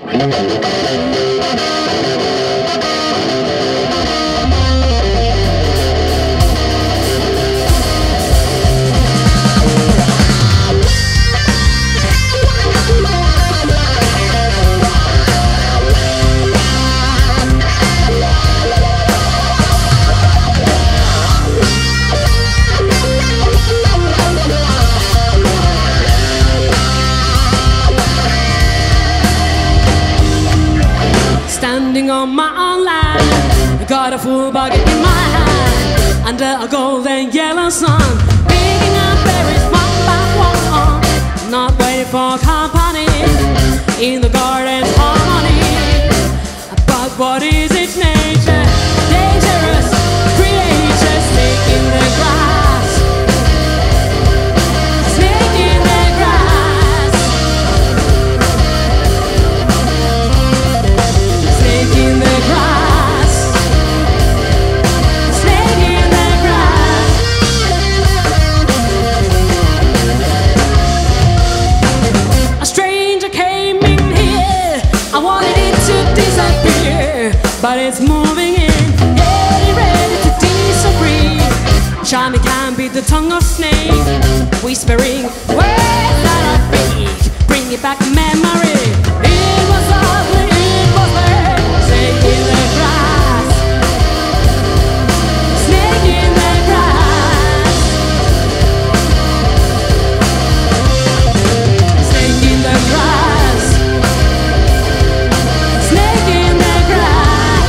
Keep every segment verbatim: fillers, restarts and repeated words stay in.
On my own land, got a full bucket in my hand, under a golden yellow sun, picking up berries one by one, not waiting for company in the garden's harmony. But what is it, nature? Dangerous creatures taking the grass, snake in the grass, snake in the grass, snake in the grass. A stranger came in here, I wanted it to disappear, but it's moving in, getting ready to disagree. Charming can be the tongue of snake, whispering words that are fake, bring it back to memory. It was lovely, it was there, snake in the grass, snake in the grass, snake in the grass, snake in the grass.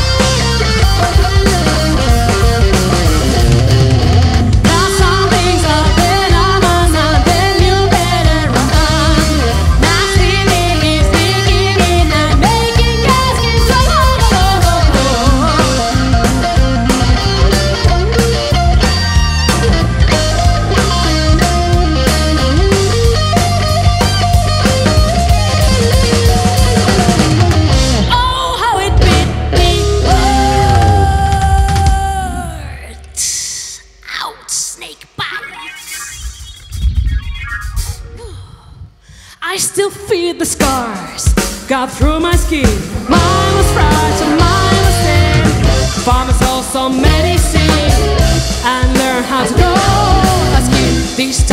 Now some things are phenomenon, then you better run. Now sleeping is sneaking in and making gas keep Oh, how it bit me. Hurt. Out, snake bites. I still feel the scars got through my skin. Mine was fragile, mine was thin. Farmers also medicine and learn how to grow a skin. This